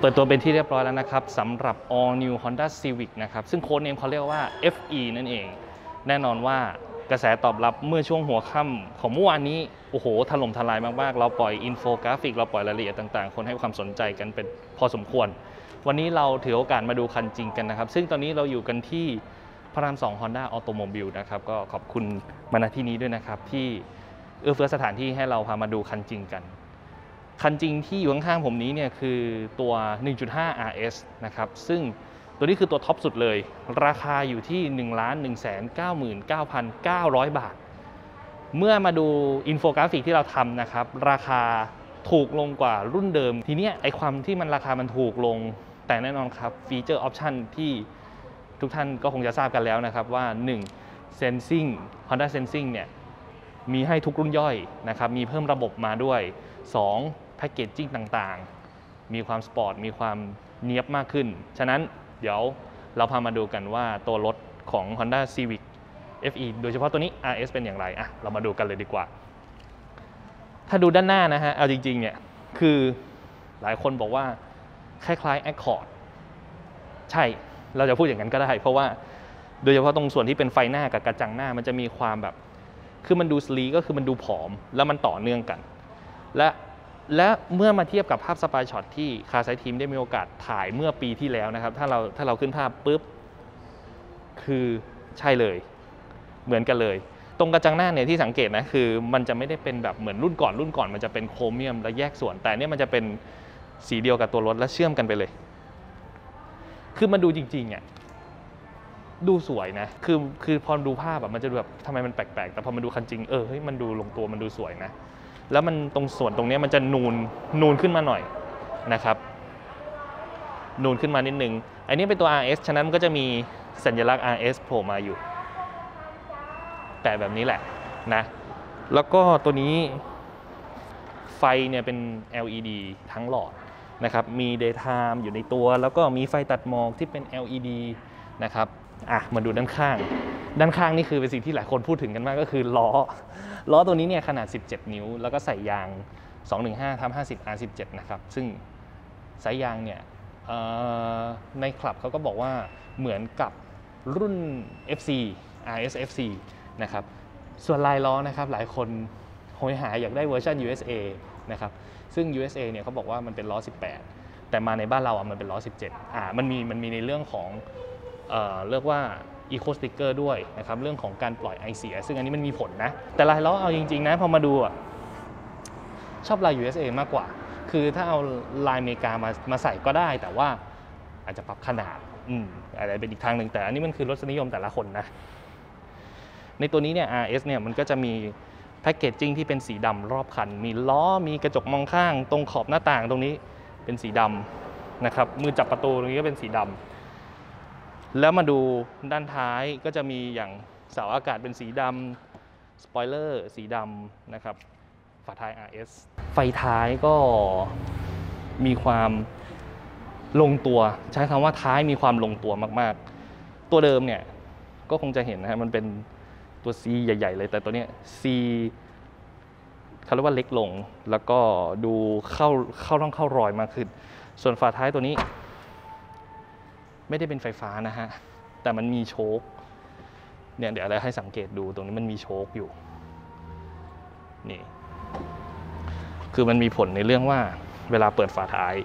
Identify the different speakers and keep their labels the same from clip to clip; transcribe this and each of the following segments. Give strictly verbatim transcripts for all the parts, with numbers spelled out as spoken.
Speaker 1: เปิดตัวเป็นที่เรียบร้อยแล้วนะครับสำหรับ All New Honda Civic นะครับซึ่งโค้ดเนมเขาเรียกว่า เอฟ อี นั่นเองแน่นอนว่ากระแสตอบรับเมื่อช่วงหัวค่ำของเมื่อวานนี้โอ้โหถล่มทลายมากๆเราปล่อยอินโฟกราฟิกเราปล่อยรายละเอียดต่างๆคนให้ความสนใจกันเป็นพอสมควรวันนี้เราถือโอกาสมาดูคันจริงกันนะครับซึ่งตอนนี้เราอยู่กันที่พระรามสอง Honda Automobile นะครับก็ขอบคุณมาณที่นี้ด้วยนะครับที่เอื้อเฟื้อสถานที่ให้เราพามาดูคันจริงกันคันจริงที่อยู่ข้างๆผมนี้เนี่ยคือตัว หนึ่งจุดห้า อาร์ เอส นะครับซึ่งตัวนี้คือตัวท็อปสุดเลยราคาอยู่ที่ หนึ่งล้านหนึ่งแสนเก้าหมื่นเก้าพันเก้าร้อย บาทเมื่อมาดูอินโฟกราฟิกที่เราทำนะครับราคาถูกลงกว่ารุ่นเดิมทีนี้ไอความที่มันราคามันถูกลงแต่แน่นอนครับฟีเจอร์ออปชันที่ทุกท่านก็คงจะทราบกันแล้วนะครับว่า หนึ่ง Sensing Honda Sensing เนี่ยมีให้ทุกรุ่นย่อยนะครับมีเพิ่มระบบมาด้วย สอง แพคเกจจิ้งต่างๆมีความสปอร์ตมีความเนี๊ยบมากขึ้นฉะนั้นเดี๋ยวเราพามาดูกันว่าตัวรถของ Honda Civic เอฟ อี โดยเฉพาะตัวนี้ อาร์ เอส เป็นอย่างไรอ่ะเรามาดูกันเลยดีกว่าถ้าดูด้านหน้านะฮะเอาจริงๆเนี่ยคือหลายคนบอกว่าคล้ายๆ Accord ใช่เราจะพูดอย่างนั้นก็ได้เพราะว่าโดยเฉพาะตรงส่วนที่เป็นไฟหน้ากับกระจังหน้ามันจะมีความแบบคือมันดูสลีก็คือมันดูผอมแล้วมันต่อเนื่องกันและและเมื่อมาเทียบกับภาพสปายช็อตที่คาร์ไซทีมได้มีโอกาสถ่ายเมื่อปีที่แล้วนะครับถ้าเราถ้าเราขึ้นภาพปุ๊บคือใช่เลยเหมือนกันเลยตรงกระจังหน้าเนี่ยที่สังเกตนะคือมันจะไม่ได้เป็นแบบเหมือนรุ่นก่อนรุ่นก่อนมันจะเป็นโครเมียมและแยกส่วนแต่เนี่ยมันจะเป็นสีเดียวกับตัวรถและเชื่อมกันไปเลยคือมันดูจริงๆอ่ะดูสวยนะคือคือพอดูภาพแบบมันจะแบบทำไมมันแปลกๆแต่พอมาดูคันจริงเออเฮ้ยมันดูลงตัวมันดูสวยนะแล้วมันตรงส่วนตรงนี้มันจะนูนนูนขึ้นมาหน่อยนะครับนูนขึ้นมานิดนึงอันนี้เป็นตัว อาร์ เอส ฉะนั้นมันก็จะมีสัญลักษณ์ อาร์ เอส โผล่มาอยู่แต่แบบนี้แหละนะแล้วก็ตัวนี้ไฟเนี่ยเป็น แอล อี ดี ทั้งหลอดนะครับมี Daytime อยู่ในตัวแล้วก็มีไฟตัดหมอกที่เป็น แอล อี ดี นะครับอ่ะมาดูด้านข้างด้านข้างนี่คือเป็นสิ่งที่หลายคนพูดถึงกันมากก็คือล้อล้อตัวนี้เนี่ยขนาดสิบเจ็ดนิ้วแล้วก็ใส่ยาง สองหนึ่งห้า ห้าสิบ อาร์ สิบเจ็ด นะครับซึ่งสายยางเนี่ยในคลับเขาก็บอกว่าเหมือนกับรุ่น เอฟ ซี อาร์ เอส เอฟ ซี นะครับส่วนลายล้อนะครับหลายคนโหยหาอยากได้เวอร์ชัน ยู เอส เอ นะครับซึ่ง ยู เอส เอ เนี่ยเขาบอกว่ามันเป็นล้อสิบแปดแต่มาในบ้านเราอ่ะมันเป็นล้อสิบเจ็ดอ่ามันมีมันมีในเรื่องของเอ่อเรียกว่า Eco Sticker ด้วยนะครับเรื่องของการปล่อยไอเสียซึ่งอันนี้มันมีผลนะแต่ลายล้อเอาจริงๆนะพอมาดูอ่ะชอบลาย ยู เอส เอ มากกว่าคือถ้าเอาลายอเมริกามามาใส่ก็ได้แต่ว่าอาจจะปรับขนาดอืมอะไรเป็นอีกทางหนึ่งแต่อันนี้มันคือรสนิยมแต่ละคนนะในตัวนี้เนี่ย อาร์ เอส เนี่ยมันก็จะมีแพคเกจจิ้งที่เป็นสีดำรอบคันมีล้อมีกระจกมองข้างตรงขอบหน้าต่างตรงนี้เป็นสีดำนะครับมือจับประตูตรงนี้ก็เป็นสีดำแล้วมาดูด้านท้ายก็จะมีอย่างเสาอากาศเป็นสีดำสปอยเลอร์สีดำนะครับฝาท้าย อาร์ เอส ไฟท้ายก็มีความลงตัวใช้คำว่าท้ายมีความลงตัวมากๆตัวเดิมเนี่ยก็คงจะเห็นนะฮะมันเป็นตัว C ใหญ่ๆเลยแต่ตัวเนี้ย C เขาเรียกว่าเล็กลงแล้วก็ดูเข้าเข้าร่องเข้ารอยมากขึ้นส่วนฝาท้ายตัวนี้ไม่ได้เป็นไฟฟ้านะฮะแต่มันมีโชคเนี่ยเดี๋ยวเราให้สังเกตดูตรงนี้มันมีโชคอยู่นี่คือมันมีผลในเรื่องว่าเวลาเปิดฝาท้าย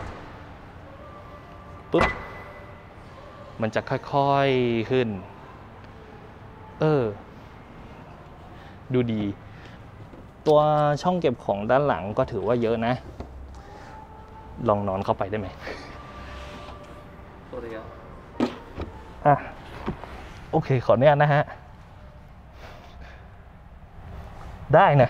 Speaker 1: ปุ๊บมันจะค่อยๆขึ้นเออดูดีตัวช่องเก็บของด้านหลังก็ถือว่าเยอะนะลองนอนเข้าไปได้ไหมตัวเดียวอ่ะโอเคขออนุญาตนะฮะได้นะ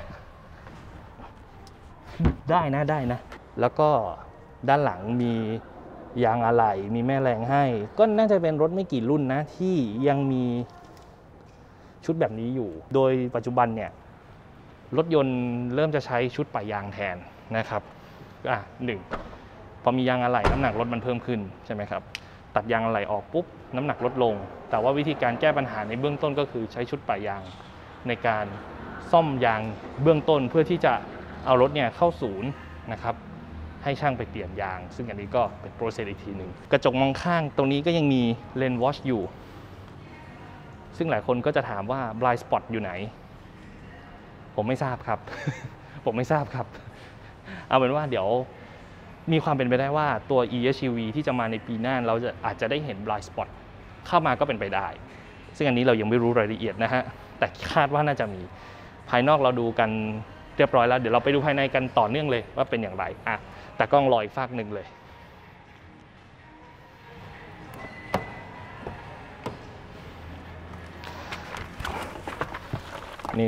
Speaker 1: ได้นะได้นะแล้วก็ด้านหลังมียางอะไหล่มีแม่แรงให้ก็น่าจะเป็นรถไม่กี่รุ่นนะที่ยังมีชุดแบบนี้อยู่โดยปัจจุบันเนี่ยรถยนต์เริ่มจะใช้ชุดปะยางแทนนะครับอ่ะหนึ่งพอมียางอะไหล่น้ำหนักรถมันเพิ่มขึ้นใช่ไหมครับตัดยางอะไหล่ออกปุ๊บน้ำหนักลดลงแต่ว่าวิธีการแก้ปัญหาในเบื้องต้นก็คือใช้ชุดปะยางในการซ่อมยางเบื้องต้นเพื่อที่จะเอารถเนี่ยเข้าศูนย์นะครับให้ช่างไปเปลี่ยนยางซึ่งอันนี้ก็เป็นโปรเซสอีกทีหนึ่งกระจกมองข้างตรงนี้ก็ยังมีเลนส์วอชอยู่ซึ่งหลายคนก็จะถามว่า blind spot อยู่ไหนผมไม่ทราบครับ ผมไม่ทราบครับเอาเป็นว่าเดี๋ยวมีความเป็นไปได้ว่าตัว อี เอส ยู วี ที่จะมาในปีหน้าเราจะอาจจะได้เห็น blind spot เข้ามาก็เป็นไปได้ซึ่งอันนี้เรายังไม่รู้รายละเอียดนะฮะแต่คาดว่าน่าจะมีภายนอกเราดูกันเรียบร้อยแล้วเดี๋ยวเราไปดูภายในกันต่อเนื่องเลยว่าเป็นอย่างไรอ่ะแต่กล้องรออีกฝากหนึ่งเลยนี่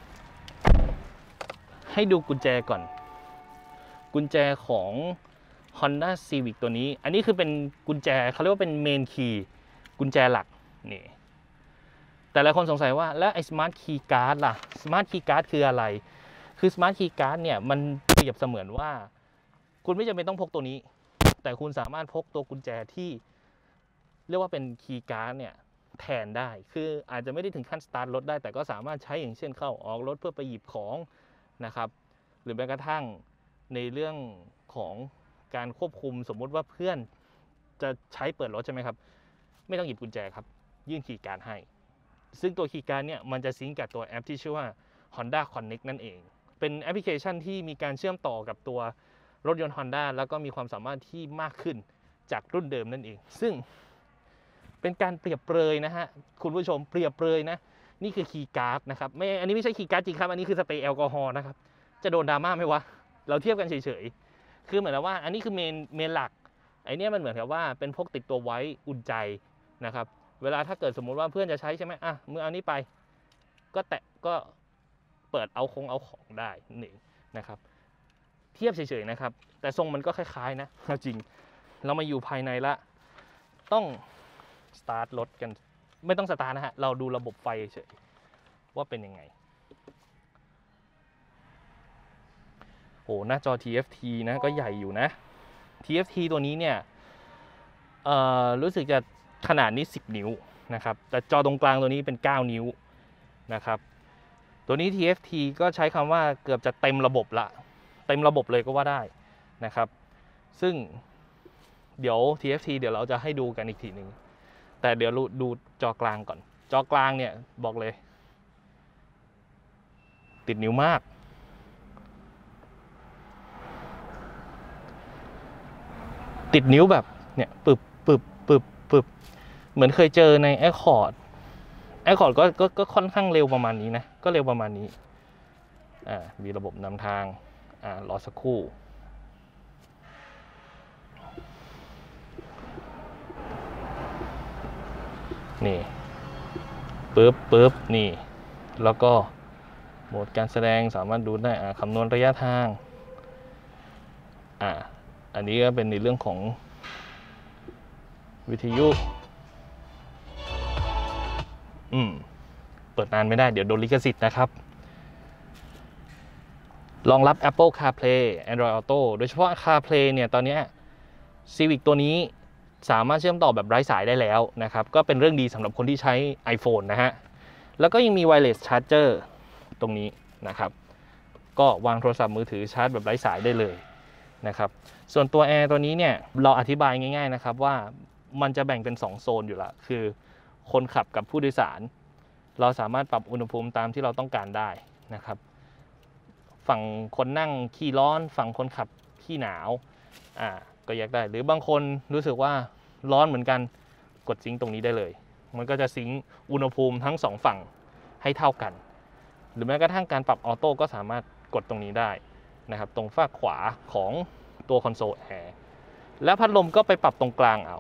Speaker 1: ให้ดูกุญแจก่อนกุญแจของ Honda Civic ตัวนี้อันนี้คือเป็นกุญแจเขาเรียกว่าเป็นเมนคีย์กุญแจหลักนี่แต่หลายคนสงสัยว่าแล้วไอ้ Smart Key Card ล่ะ Smart Key Card คืออะไรคือ Smart Key Card เนี่ยมันเปรียบเสมือนว่าคุณไม่จำเป็นต้องพกตัวนี้แต่คุณสามารถพกตัวกุญแจที่เรียกว่าเป็น Key Card เนี่ยแทนได้คืออาจจะไม่ได้ถึงขั้นสตาร์ทรถได้แต่ก็สามารถใช้อย่างเช่นเข้าออกรถเพื่อไปหยิบของนะครับหรือแม้กระทั่งในเรื่องของการควบคุมสมมุติว่าเพื่อนจะใช้เปิดรถใช่ไหมครับไม่ต้องหยิบกุญแจครับยื่นคีย์การ์ดให้ซึ่งตัวคีย์การ์ดเนี่ยมันจะซิงก์กับตัวแอปที่ชื่อว่า Honda Connect นั่นเองเป็นแอปพลิเคชันที่มีการเชื่อมต่อกับตัวรถยนต์ Honda แล้วก็มีความสามารถที่มากขึ้นจากรุ่นเดิมนั่นเองซึ่งเป็นการเปรียบเปรยนะฮะคุณผู้ชมเปรียบเปรยนะนี่คือคีย์การ์ดนะครับไม่อันนี้ไม่ใช่คีย์การ์ดจริงครับอันนี้คือสเปรย์แอลกอฮอล์นะครับจะโดนดราม่าไหมวะเราเทียบกันเฉยๆคือเหมือนว่าอันนี้คือเมนเมนหลักไอเนี้ยมันเหมือนกับว่าเป็นพกติดตัวไว้อุ่นใจนะครับเวลาถ้าเกิดสมมุติว่าเพื่อนจะใช้ใช่ไหมอ่ะมือเอานี้ไปก็แตะก็เปิดเอาคงเอาของได้นี่นะครับเทียบเฉยๆนะครับแต่ทรงมันก็คล้ายๆนะจริงเรามาอยู่ภายในละต้องสตาร์ทรถกันไม่ต้องสตาร์ทนะฮะเราดูระบบไฟเฉยว่าเป็นยังไงโอ้หน้าจอ ที เอฟ ที นะก็ใหญ่อยู่นะ ที เอฟ ที ตัวนี้เนี่ยเอ่อรู้สึกจะขนาดนี้สิบนิ้วนะครับแต่จอตรงกลางตัวนี้เป็นเก้านิ้วนะครับตัวนี้ ที เอฟ ที ก็ใช้คำว่าเกือบจะเต็มระบบละเต็มระบบเลยก็ว่าได้นะครับซึ่งเดี๋ยว ที เอฟ ที เดี๋ยวเราจะให้ดูกันอีกทีหนึ่งแต่เดี๋ยวดูจอกลางก่อนจอกลางเนี่ยบอกเลยติดนิ้วมากติดนิ้วแบบเนี่ยปึบปึบปึบปึบเหมือนเคยเจอใน Accord Accord ก็ก็ก็ค่อนข้างเร็วประมาณนี้นะก็เร็วประมาณนี้อ่ามีระบบนำทางอ่ารอสักครู่นี่ปึ๊บปึ๊บนี่แล้วก็โหมดการแสดงสามารถดูได้อ่าคำนวณระยะทางอ่าอันนี้ก็เป็นในเรื่องของวิทยุอืมเปิดนานไม่ได้เดี๋ยวโดนลิขสิทธิ์นะครับรองรับ Apple CarPlay Android Auto โดยเฉพาะ CarPlay เนี่ยตอนนี้ Civic ตัวนี้สามารถเชื่อมต่อแบบไร้สายได้แล้วนะครับก็เป็นเรื่องดีสำหรับคนที่ใช้ iPhone นะฮะแล้วก็ยังมี Wireless Charger ตรงนี้นะครับก็วางโทรศัพท์มือถือชาร์จแบบไร้สายได้เลยนะครับส่วนตัว Air ตัวนี้เนี่ยเราอธิบายง่ายๆนะครับว่ามันจะแบ่งเป็นสองโซนอยู่ละคือคนขับกับผู้โดยสารเราสามารถปรับอุณหภูมิตามที่เราต้องการได้นะครับฝั่งคนนั่งขี้ร้อนฝั่งคนขับขี้หนาวอ่าก็แยกได้หรือบางคนรู้สึกว่าร้อนเหมือนกันกดซิงค์ตรงนี้ได้เลยมันก็จะซิงค์อุณหภูมิทั้งสองฝั่งให้เท่ากันหรือแม้กระทั่งการปรับออโต้ก็สามารถกดตรงนี้ได้นะครับตรงฝั่งขวาของตัวคอนโซลแอร์และพัดลมก็ไปปรับตรงกลางเอา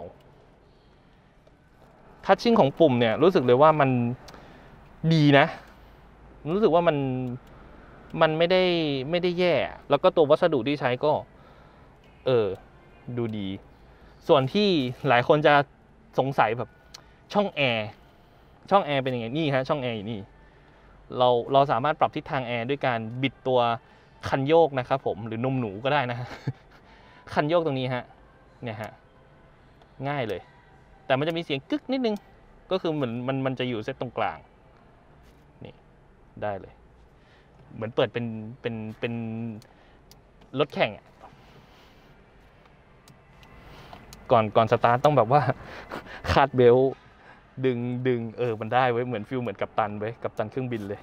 Speaker 1: ทัชชิ่งของปุ่มเนี่ยรู้สึกเลยว่ามันดีนะรู้สึกว่ามันมันไม่ได้ไม่ได้แย่แล้วก็ตัววัสดุที่ใช้ก็เออดูดีส่วนที่หลายคนจะสงสัยแบบช่องแอร์ช่องแอร์เป็นยังไงนี่ฮะช่องแอร์อยู่นี่เราเราสามารถปรับทิศทางแอร์ด้วยการบิดตัวคันโยกนะครับผมหรือนมหนูก็ได้นะฮะคันโยกตรงนี้ฮะเนี่ยฮะง่ายเลยแต่มันจะมีเสียงกึกนิดนึงก็คือเหมือนมันมันจะอยู่เซตตรงกลางนี่ได้เลยเหมือนเปิดเป็นเป็นเป็นรถแข่งก่อนก่อนสตาร์ทต้องแบบว่าคาดเบลต์ดึงดึงเออมันได้ไว้เหมือนฟิลเหมือนกัปตันไว้กัปตันเครื่องบินเลย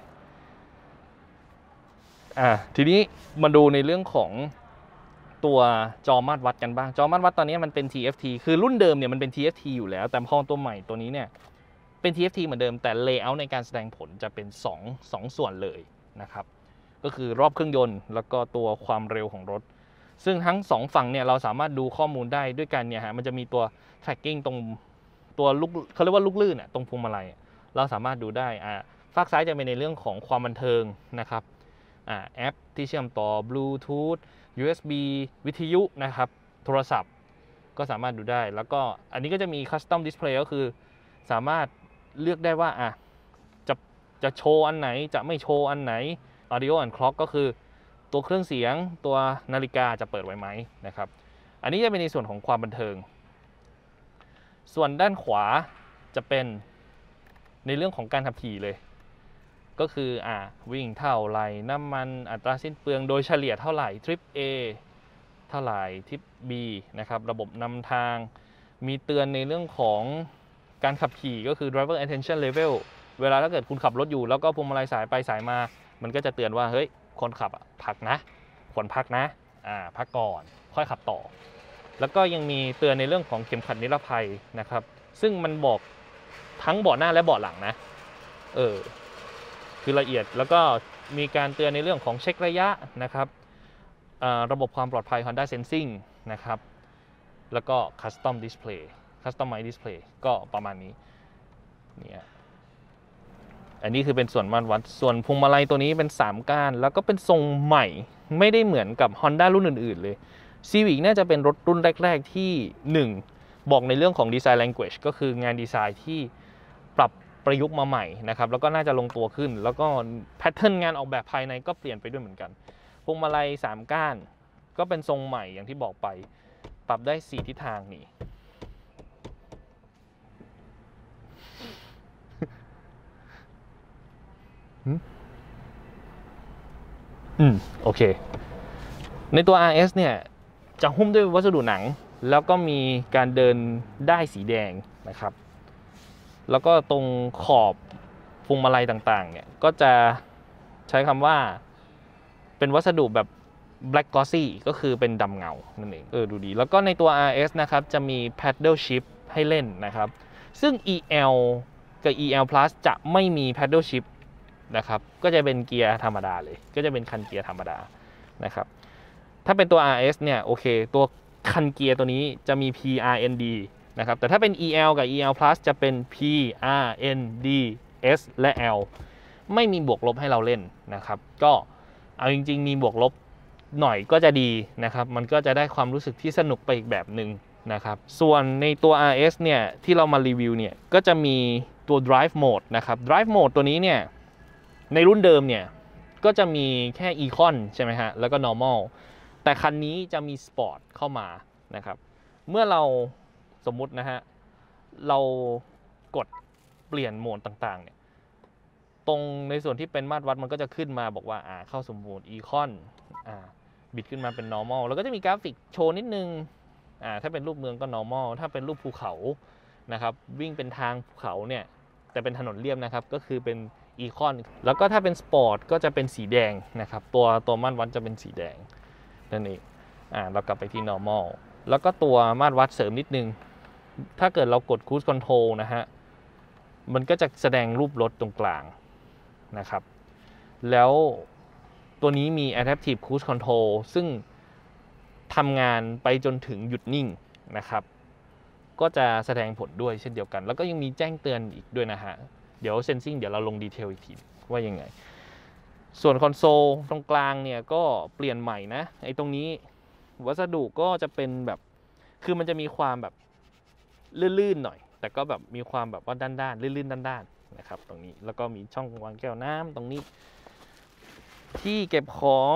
Speaker 1: อ่าทีนี้มาดูในเรื่องของตัวจอมาตรวัดกันบ้างจอมาตรวัดตอนนี้มันเป็น ที เอฟ ที คือรุ่นเดิมเนี่ยมันเป็น ที เอฟ ที อยู่แล้วแต่พอตัวใหม่ตัวนี้เนี่ยเป็น ที เอฟ ที เหมือนเดิมแต่เลเยอร์ในการแสดงผลจะเป็น2 2ส่วนเลยนะครับก็คือรอบเครื่องยนต์แล้วก็ตัวความเร็วของรถซึ่งทั้งสองฝั่งเนี่ยเราสามารถดูข้อมูลได้ด้วยกันเนี่ยฮะมันจะมีตัว tracking ตรงตัวลูกเขาเรียกว่าลูกลื่นอ่ะตรงพวงมาลัยเราสามารถดูได้อ่าฝั่งซ้ายจะเป็นในเรื่องของความบันเทิงนะครับอ่าแอปที่เชื่อมต่อบลูทูธ ยู เอส บี วิทยุนะครับโทรศัพท์ก็สามารถดูได้แล้วก็อันนี้ก็จะมี Custom Display ก็คือสามารถเลือกได้ว่าอ่ะจะจะโชว์อันไหนจะไม่โชว์อันไหน Audio and Clock ก็คือตัวเครื่องเสียงตัวนาฬิกาจะเปิดไว้ไหมนะครับอันนี้จะเป็นในส่วนของความบันเทิงส่วนด้านขวาจะเป็นในเรื่องของการขับขี่เลยก็คืออ่าวิ่งเท่าไหร่น้ำมันอัตราสิ้นเปลืองโดยเฉลี่ยเท่าไหร่ทริป A เท่าไหร่ทริป B นะครับระบบนำทางมีเตือนในเรื่องของการขับขี่ก็คือ driver attention level เวลาถ้าเกิดคุณขับรถอยู่แล้วก็พวงมาลัยสายไปสายมามันก็จะเตือนว่าเฮ้ยคนขับพักนะควรพักนะอ่าพักก่อนค่อยขับต่อแล้วก็ยังมีเตือนในเรื่องของเข็มขัดนิรภัยนะครับซึ่งมันบอกทั้งเบาะหน้าและเบาะหลังนะเออคือละเอียดแล้วก็มีการเตือนในเรื่องของเช็คระยะนะครับระบบความปลอดภัย Honda Sensing นะครับแล้วก็ Custom Display Customize Display ก็ประมาณนี้เนี่ยอันนี้คือเป็นส่วนมาตรวัดส่วนพวงมาลัยตัวนี้เป็นสามก้านแล้วก็เป็นทรงใหม่ไม่ได้เหมือนกับ Honda รุ่นอื่นๆเลย Civic น่าจะเป็นรถรุ่นแรกๆที่หนึ่งบอกในเรื่องของ Design Language ก็คืองานดีไซน์ที่ปรับประยุกต์มาใหม่นะครับแล้วก็น่าจะลงตัวขึ้นแล้วก็แพทเทิร์นงานออกแบบภายในก็เปลี่ยนไปด้วยเหมือนกันพวงมาลัยสามก้านก็เป็นทรงใหม่อย่างที่บอกไปปรับได้สี่ทิศทางนี่อืมโอเคในตัว อาร์ เอส เนี่ยจะหุ้มด้วยวัสดุหนังแล้วก็มีการเดินได้สีแดงนะครับแล้วก็ตรงขอบพวงมาลัยต่างๆเนี่ยก็จะใช้คำว่าเป็นวัสดุแบบ black glossy ก็คือเป็นดำเงานั่นเองเออดูดีแล้วก็ในตัว อาร์ เอส นะครับจะมี paddle shift ให้เล่นนะครับซึ่ง อี แอล กับ อี แอล plus จะไม่มี paddle shift นะครับก็จะเป็นเกียร์ธรรมดาเลยก็จะเป็นคันเกียร์ธรรมดานะครับถ้าเป็นตัว อาร์ เอส เนี่ยโอเคตัวคันเกียร์ตัวนี้จะมี พี อาร์ เอ็น ดี นะครับแต่ถ้าเป็น อี แอล กับ อี แอล plus จะเป็น พี อาร์ เอ็น ดี เอส และ L ไม่มีบวกลบให้เราเล่นนะครับก็เอาจริงๆมีบวกลบหน่อยก็จะดีนะครับมันก็จะได้ความรู้สึกที่สนุกไปอีกแบบหนึ่งนะครับส่วนในตัว อาร์ เอส เนี่ยที่เรามารีวิวเนี่ยก็จะมีตัว drive mode นะครับ drive mode ตัวนี้เนี่ยในรุ่นเดิมเนี่ยก็จะมีแค่ Econ ใช่ไหมฮะแล้วก็ normal แต่คันนี้จะมี sport เข้ามานะครับเมื่อเราสมมุตินะฮะเรากดเปลี่ยนโหมดต่างๆเนี่ยตรงในส่วนที่เป็นมาตรวัดมันก็จะขึ้นมาบอกว่าอ่าเข้าสู่โหมด Econ อ่าบิดขึ้นมาเป็น normal แล้วก็จะมีกราฟิกโชว์นิดนึงอ่าถ้าเป็นรูปเมืองก็ normal ถ้าเป็นรูปภูเขานะครับวิ่งเป็นทางภูเขาเนี่ยแต่เป็นถนนเรียบนะครับก็คือเป็น Econ แล้วก็ถ้าเป็น Sport ก็จะเป็นสีแดงนะครับตัวตัวมาตรวัดจะเป็นสีแดงนั่นเองอ่าเรากลับไปที่ normal แล้วก็ตัวมาตรวัดเสริมนิดนึงถ้าเกิดเรากด Cruise Control นะฮะมันก็จะแสดงรูปรถตรงกลางนะครับแล้วตัวนี้มี Adaptive Cruise Control ซึ่งทำงานไปจนถึงหยุดนิ่งนะครับก็จะแสดงผลด้วยเช่นเดียวกันแล้วก็ยังมีแจ้งเตือนอีกด้วยนะฮะเดี๋ยว Sensing เดี๋ยวเราลงดีเทลอีกทีว่ายังไงส่วนคอนโซลตรงกลางเนี่ยก็เปลี่ยนใหม่นะไอ้ตรงนี้วัสดุก็จะเป็นแบบคือมันจะมีความแบบลื่นๆหน่อยแต่ก็แบบมีความแบบว่าด้านๆลื่นๆด้านๆนะครับตรงนี้แล้วก็มีช่องวางแก้วน้ำตรงนี้ที่เก็บของ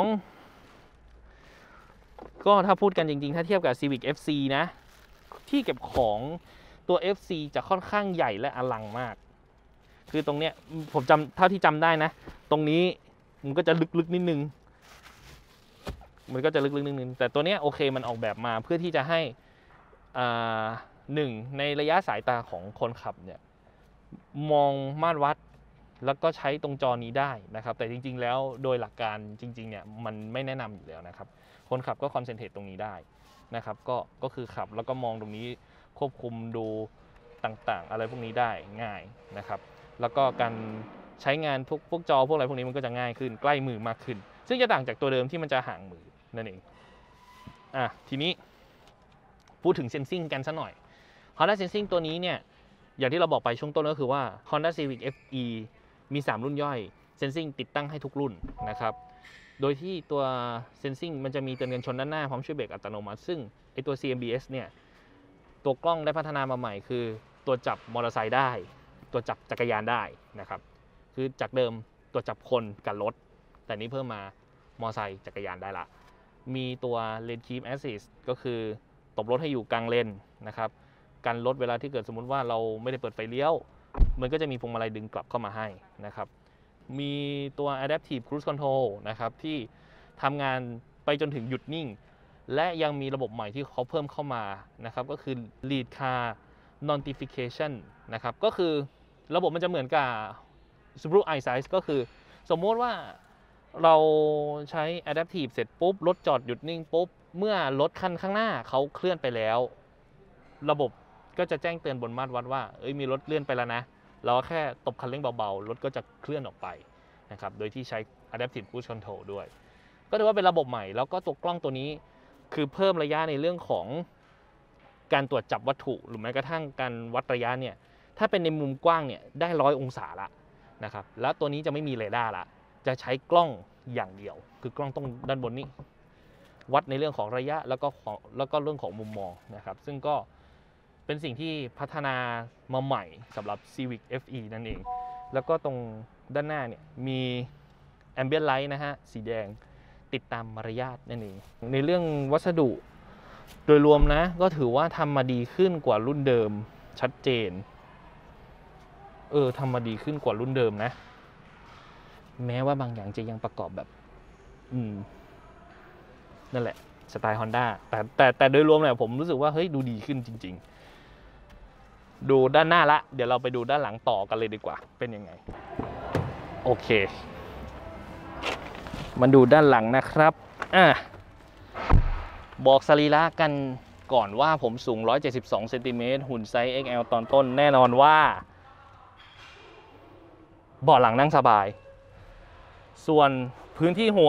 Speaker 1: ก็ถ้าพูดกันจริงๆถ้าเทียบกับ Civic เอฟ ซี นะที่เก็บของตัว เอฟ ซี จะค่อนข้างใหญ่และอลังมากคือตรงเนี้ยผมจำเท่าที่จำได้นะตรงนี้มันก็จะลึกๆนิดนึงมันก็จะลึกๆนิดนึงแต่ตัวเนี้ยโอเคมันออกแบบมาเพื่อที่จะให้หนึ่งในระยะสายตาของคนขับเนี่ยมองมาตรวัดแล้วก็ใช้ตรงจอนี้ได้นะครับแต่จริงๆแล้วโดยหลักการจริงๆเนี่ยมันไม่แนะนำอยู่แล้วนะครับคนขับก็คอนเซนเทรตตรงนี้ได้นะครับก็ก็คือขับแล้วก็มองตรงนี้ควบคุมดูต่างๆอะไรพวกนี้ได้ง่ายนะครับแล้วก็การใช้งานพวกพวกจอพวกอะไรพวกนี้มันก็จะง่ายขึ้นใกล้มือมากขึ้นซึ่งจะต่างจากตัวเดิมที่มันจะห่างมือนั่นเองอ่ะทีนี้พูดถึงเซนซิงกันซะหน่อย Honda Sensing ตัวนี้เนี่ยอย่างที่เราบอกไปช่วงต้นก็คือว่า Honda Civic เอฟ อี มีสามรุ่นย่อย Sensing ติดตั้งให้ทุกรุ่นนะครับโดยที่ตัว Sensing มันจะมีเตือนกันชนด้านหน้าพร้อมช่วยเบรกอัตโนมัติซึ่งไอตัว ซี เอ็ม บี เอส เนี่ยตัวกล้องได้พัฒนามาใหม่คือตัวจับมอเตอร์ไซค์ได้ตัวจับจักรยานได้นะครับคือจากเดิมตัวจับคนกับรถแต่นี้เพิ่มมามอเตอร์ไซค์จักรยานได้ละมีตัว Lane Keep Assist ก็คือตบรถให้อยู่กลางเลนนะครับกันรถเวลาที่เกิดสมมุติว่าเราไม่ได้เปิดไฟเลี้ยวมันก็จะมีพวงมาลัยดึงกลับเข้ามาให้นะครับมีตัว Adaptive Cruise Control นะครับที่ทำงานไปจนถึงหยุดนิ่งและยังมีระบบใหม่ที่เขาเพิ่มเข้ามานะครับก็คือ Lead Car Notification นะครับก็คือระบบมันจะเหมือนกับ Subaru iSight ก็คือสมมติว่าเราใช้ Adaptive เสร็จปุ๊บรถจอดหยุดนิ่งปุ๊บเมื่อรถคันข้างหน้าเขาเคลื่อนไปแล้วระบบก็จะแจ้งเตือนบนมาตรวัดว่าเอ้ยมีรถเลื่อนไปแล้วนะเราแค่ตบคันเร่งเบาๆรถก็จะเคลื่อนออกไปนะครับโดยที่ใช้ Adaptive Cruise Control ด้วยก็ถือว่าเป็นระบบใหม่แล้วก็ตัวกล้องตัวนี้คือเพิ่มระยะในเรื่องของการตรวจจับวัตถุหรือแม้กระทั่งการวัดระยะเนี่ยถ้าเป็นในมุมกว้างเนี่ยได้ร้อยองศาละนะครับแล้วตัวนี้จะไม่มีเรดาร์ละจะใช้กล้องอย่างเดียวคือกล้องตรงด้านบนนี้วัดในเรื่องของระยะแล้วก็ของแล้วก็เรื่องของมุมมองนะครับซึ่งก็เป็นสิ่งที่พัฒนามาใหม่สำหรับ Civic เอฟ อี นั่นเองแล้วก็ตรงด้านหน้าเนี่ยมี Ambient Light นะฮะสีแดงติดตามมารยาทนั่นเองในเรื่องวัสดุโดยรวมนะก็ถือว่าทำมาดีขึ้นกว่ารุ่นเดิมชัดเจนเออทำมาดีขึ้นกว่ารุ่นเดิมนะแม้ว่าบางอย่างจะยังประกอบแบบอืมนั่นแหละสไตล์ Honda แต่แต่แต่โดยรวมเนี่ยผมรู้สึกว่าเฮ้ยดูดีขึ้นจริงๆดูด้านหน้าละเดี๋ยวเราไปดูด้านหลังต่อกันเลยดีกว่าเป็นยังไงโอเคมาดูด้านหลังนะครับอ่ะบอกสรีระกันก่อนว่าผมสูงหนึ่งร้อยเจ็ดสิบสองเซนติเมตรหุ่นไซส์ เอ็กซ์ แอล ตอนต้นแน่นอนว่าเบาะหลังนั่งสบายส่วนพื้นที่หัว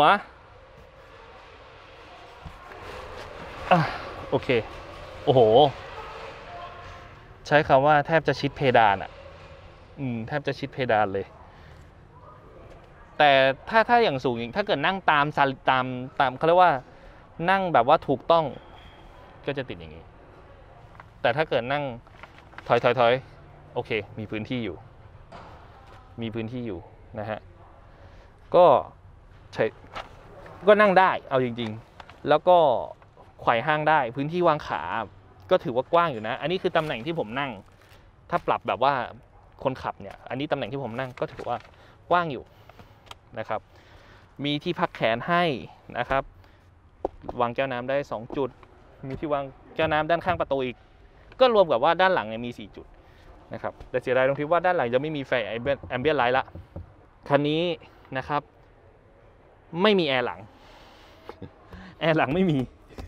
Speaker 1: อ่ะโอเคโอ้โหใช้คำว่าแทบจะชิดเพดานอ่ะอืมแทบจะชิดเพดานเลยแต่ถ้าถ้าอย่างสูงถ้าเกิดนั่งตามตามตามเขาเรียกว่านั่งแบบว่าถูกต้องก็จะติดอย่างนี้แต่ถ้าเกิดนั่งถอยถอยถอยโอเคมีพื้นที่อยู่มีพื้นที่อยู่นะฮะก็ใช้ก็นั่งได้เอาจริงๆแล้วก็ไขว่ห้างได้พื้นที่วางขาก็ถือว่ากว้างอยู่นะอันนี้คือตำแหน่งที่ผมนั่งถ้าปรับแบบว่าคนขับเนี่ยอันนี้ตำแหน่งที่ผมนั่งก็ถือว่ากว้างอยู่นะครับมีที่พักแขนให้นะครับวางแก้วน้ำได้สองจุดมีที่วางแก้วน้ำด้านข้างประตูอีกก็รวมกับว่าด้านหลังเนี่ยมีสี่จุดนะครับแต่เสียดายตรงที่ว่าด้านหลังจะไม่มีไฟแอมเบียนไลท์ละคันนี้นะครับไม่มีแอร์หลังแอร์หลังไม่มี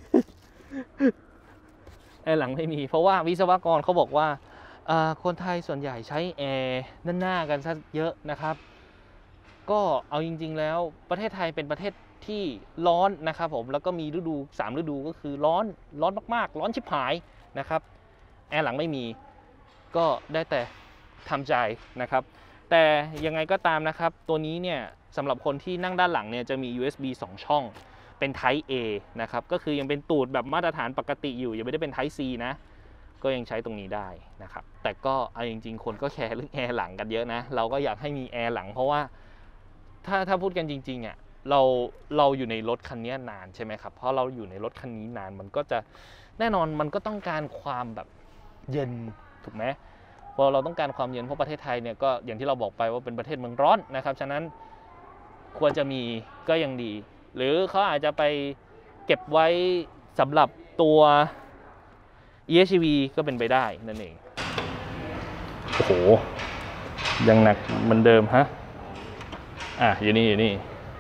Speaker 1: แอร์หลังไม่มีเพราะว่าวิศวกรเขาบอกว่าคนไทยส่วนใหญ่ใช้แอร์ด้านหน้ากันซะเยอะนะครับก็เอาจริงๆแล้วประเทศไทยเป็นประเทศที่ร้อนนะครับผมแล้วก็มีฤดูสามฤดูก็คือร้อนร้อนมากๆร้อนชิบหายนะครับแอร์หลังไม่มีก็ได้แต่ทำใจนะครับแต่ยังไงก็ตามนะครับตัวนี้เนี่ยสำหรับคนที่นั่งด้านหลังเนี่ยจะมี ยู เอส บี สองช่องเป็น Type A นะครับก็คือยังเป็นตูดแบบมาตรฐานปกติอยู่ยังไม่ได้เป็น Type C นะก็ยังใช้ตรงนี้ได้นะครับแต่ก็เอาจริงๆคนก็แคร์เรื่องแอร์หลังกันเยอะนะเราก็อยากให้มีแอร์หลังเพราะว่าถ้าถ้าพูดกันจริงๆอ่ะเราเราอยู่ในรถคันนี้นานใช่ไหมครับเพราะเราอยู่ในรถคันนี้นานมันก็จะแน่นอนมันก็ต้องการความแบบเย็นถูกไหมพอเราต้องการความเย็นเพราะประเทศไทยเนี่ยก็อย่างที่เราบอกไปว่าเป็นประเทศเมืองร้อนนะครับฉะนั้นควรจะมีก็ยังดีหรือเขาอาจจะไปเก็บไว้สำหรับตัวอี เอช อี วี ก็เป็นไปได้นั่นเองโอ้โหยังหนักเหมือนเดิมฮะอ่ะอยู่นี่อยู่นี่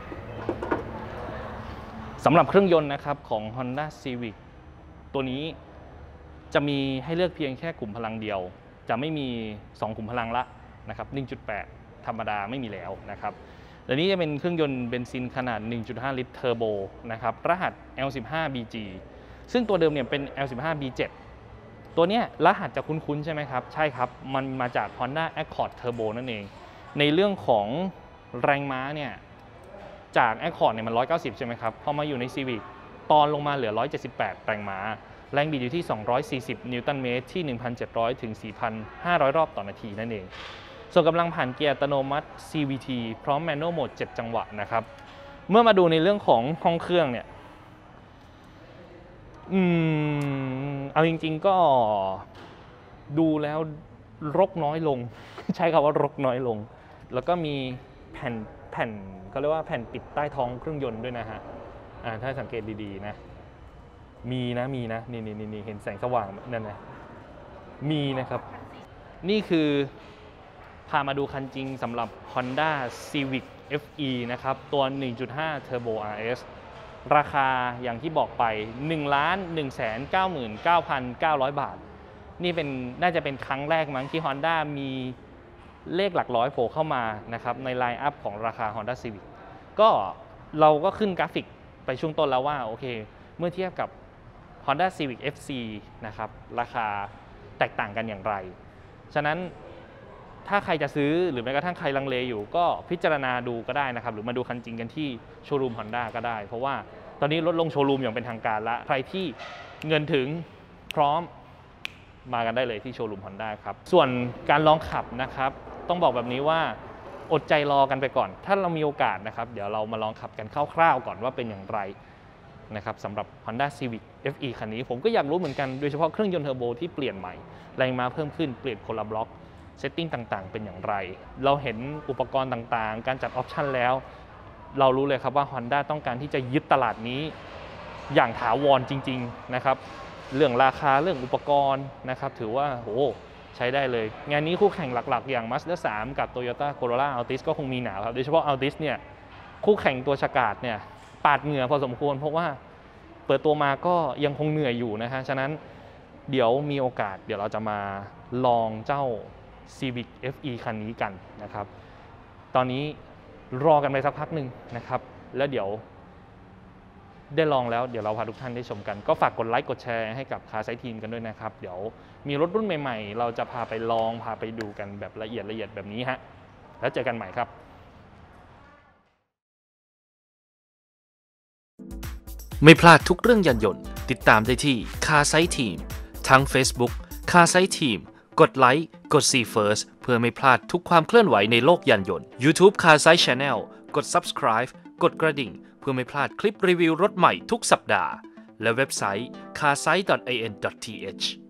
Speaker 1: สำหรับเครื่องยนต์นะครับของ Honda Civic ตัวนี้จะมีให้เลือกเพียงแค่กลุ่มพลังเดียวจะไม่มีสองกลุ่มพลังละนะครับ หนึ่งจุดแปด ธรรมดาไม่มีแล้วนะครับและนี้จะเป็นเครื่องยนต์เบนซินขนาด หนึ่งจุดห้า ลิตรเทอร์โบนะครับรหัส แอล สิบห้า บี จี ซึ่งตัวเดิมเนี่ยเป็น แอล สิบห้า บี เจ็ด ตัวเนี้ยรหัสจะคุ้นๆใช่ไหมครับใช่ครับมันมาจาก Honda Accord Turbo นั่นเองในเรื่องของแรงม้าเนี่ยจาก Accord เนี่ยมันหนึ่งร้อยเก้าสิบใช่ไหมครับพอมาอยู่ใน Civic ตอนลงมาเหลือหนึ่งร้อยเจ็ดสิบแปดแรงม้าแรงบิดอยู่ที่สองร้อยสี่สิบนิวตันเมตรที่ หนึ่งพันเจ็ดร้อย ถึง สี่พันห้าร้อย รอบต่อนาทีนั่นเองส่วนกำลังผ่านเกียร์อัตโนมัติ ซี วี ที พร้อม Manual Mode เจ็ด จังหวะนะครับเมื่อมาดูในเรื่องของห้องเครื่องเนี่ยอืมเอาจริงๆก็ดูแล้วรกน้อยลง ใช้คำว่ารกน้อยลงแล้วก็มีแผ่นแผ่นเขาเรียกว่าแผ่นปิดใต้ท้องเครื่องยนต์ด้วยนะฮะอ่าถ้าสังเกตดีๆนะมีนะมีนะนี่นี่นี่เห็นแสงสว่างนั่นนะมีนะครับนี่คือพามาดูคันจริงสำหรับ Honda Civic เอฟ อี นะครับตัว หนึ่งจุดห้า Turbo อาร์ เอส ราคาอย่างที่บอกไป หนึ่งล้านหนึ่งแสนเก้าหมื่นเก้าพันเก้าร้อย บาทนี่เป็นน่าจะเป็นครั้งแรกมั้งที่ Honda มีเลขหลักร้อยโผล่เข้ามานะครับในไลน์อัพของราคา Honda Civic ก็เราก็ขึ้นกราฟิกไปช่วงต้นแล้วว่าโอเคเมื่อเทียบกับ Honda Civic เอฟ ซี นะครับราคาแตกต่างกันอย่างไรฉะนั้นถ้าใครจะซื้อหรือแม้กระทั่งใครลังเลอยู่ก็พิจารณาดูก็ได้นะครับหรือมาดูคันจริงกันที่โชว์รูม Honda ก็ได้เพราะว่าตอนนี้รถลงโชว์รูมอย่างเป็นทางการละใครที่เงินถึงพร้อมมากันได้เลยที่โชว์รูม Honda ครับส่วนการลองขับนะครับต้องบอกแบบนี้ว่าอดใจรอกันไปก่อนถ้าเรามีโอกาสนะครับเดี๋ยวเรามาลองขับกันคร่าวๆก่อนว่าเป็นอย่างไรนะครับสำหรับ Honda Civic เอฟ อี คันนี้ผมก็อยากรู้เหมือนกันโดยเฉพาะเครื่องยนต์เทอร์โบที่เปลี่ยนใหม่แรงม้าเพิ่มขึ้นเปลี่ยนคนละบล็อกเซตติ้งต่างๆเป็นอย่างไรเราเห็นอุปกรณ์ต่างๆการจัดออปชันแล้วเรารู้เลยครับว่า Honda ต้องการที่จะยึดตลาดนี้อย่างถาวรจริงๆนะครับเรื่องราคาเรื่องอุปกรณ์นะครับถือว่าโหใช้ได้เลยงานนี้คู่แข่งหลักๆอย่าง Mazda สาม กับ Toyota Corolla Altis ก็คงมีหนาวครับโดยเฉพาะ Altis เนี่ยคู่แข่งตัวฉกาจเนี่ยปาดเหงื่อพอสมควรเพราะว่าเปิดตัวมาก็ยังคงเหนื่อยอยู่นะฮะฉะนั้นเดี๋ยวมีโอกาสเดี๋ยวเราจะมาลองเจ้า Civic เอฟ อี คันนี้กันนะครับตอนนี้รอกันไปสักพักหนึ่งนะครับแล้วเดี๋ยวได้ลองแล้วเดี๋ยวเราพาทุกท่านได้ชมกันก็ฝากกดไลค์กดแชร์ให้กับคาร์ไซต์ทีมกันด้วยนะครับเดี๋ยวมีรถรุ่นใหม่ๆเราจะพาไปลองพาไปดูกันแบบละเอียดละเอียดแบบนี้ฮะแล้วเจอกันใหม่ครับ
Speaker 2: ไม่พลาดทุกเรื่องยานยนต์ติดตามได้ที่ Car Sight Team ทั้ง Facebook Car Sight Team กดไลค์กด See First เพื่อไม่พลาดทุกความเคลื่อนไหวในโลกยานยนต์ YouTube Car Sight Channel กด Subscribe กดกระดิ่งเพื่อไม่พลาดคลิปรีวิวรถใหม่ทุกสัปดาห์และเว็บไซต์ คาร์ไซต์ ดอท เอ เอ็น ดอท ที เอช